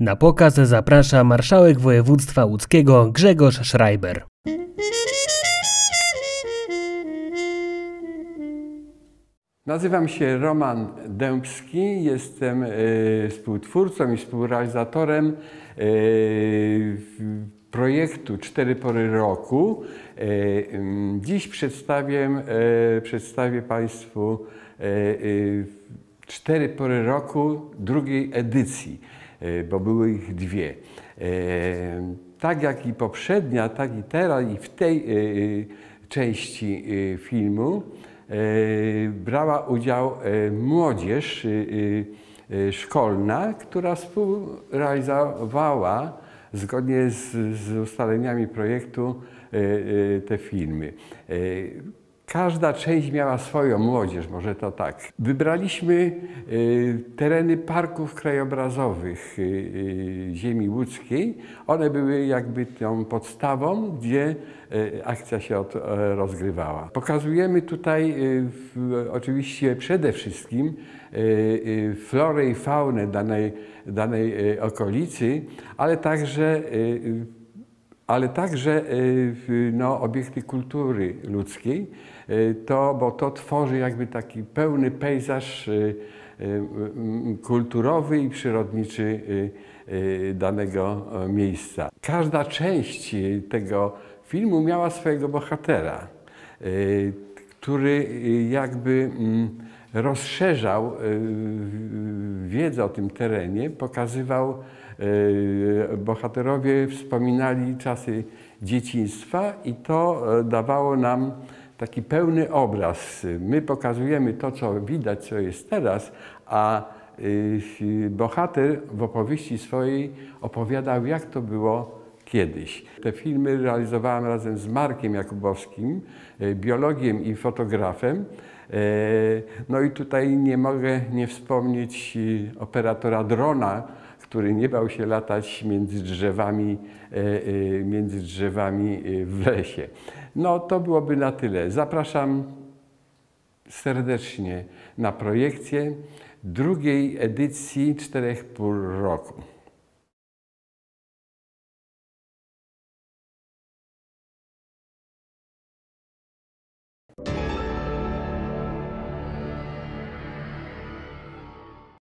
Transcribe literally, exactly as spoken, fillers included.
Na pokaz zaprasza marszałek województwa łódzkiego Grzegorz Schreiber. Nazywam się Roman Dębski, jestem y, współtwórcą i współrealizatorem y, projektu Cztery Pory Roku. Y, dziś przedstawię, y, przedstawię Państwu y, y, Cztery Pory Roku drugiej edycji, y, bo były ich dwie. Y, tak jak i poprzednia, tak i teraz i w tej y, części y, filmu brała udział młodzież szkolna, która współrealizowała zgodnie z, z ustaleniami projektu te filmy. Każda część miała swoją młodzież, może to tak. Wybraliśmy tereny parków krajobrazowych ziemi łódzkiej. One były jakby tą podstawą, gdzie akcja się rozgrywała. Pokazujemy tutaj oczywiście przede wszystkim florę i faunę danej, danej okolicy, ale także ale także no, obiekty kultury ludzkiej, to, bo to tworzy jakby taki pełny pejzaż kulturowy i przyrodniczy danego miejsca. Każda część tego filmu miała swojego bohatera, który jakby rozszerzał wiedzę o tym terenie, pokazywał. Bohaterowie wspominali czasy dzieciństwa i to dawało nam taki pełny obraz. My pokazujemy to, co widać, co jest teraz, a bohater w opowieści swojej opowiadał, jak to było kiedyś. Te filmy realizowałem razem z Markiem Jakubowskim, biologiem i fotografem. No i tutaj nie mogę nie wspomnieć operatora drona, który nie bał się latać między drzewami, między drzewami w lesie. No to byłoby na tyle. Zapraszam serdecznie na projekcję drugiej edycji Czterech Pór Roku.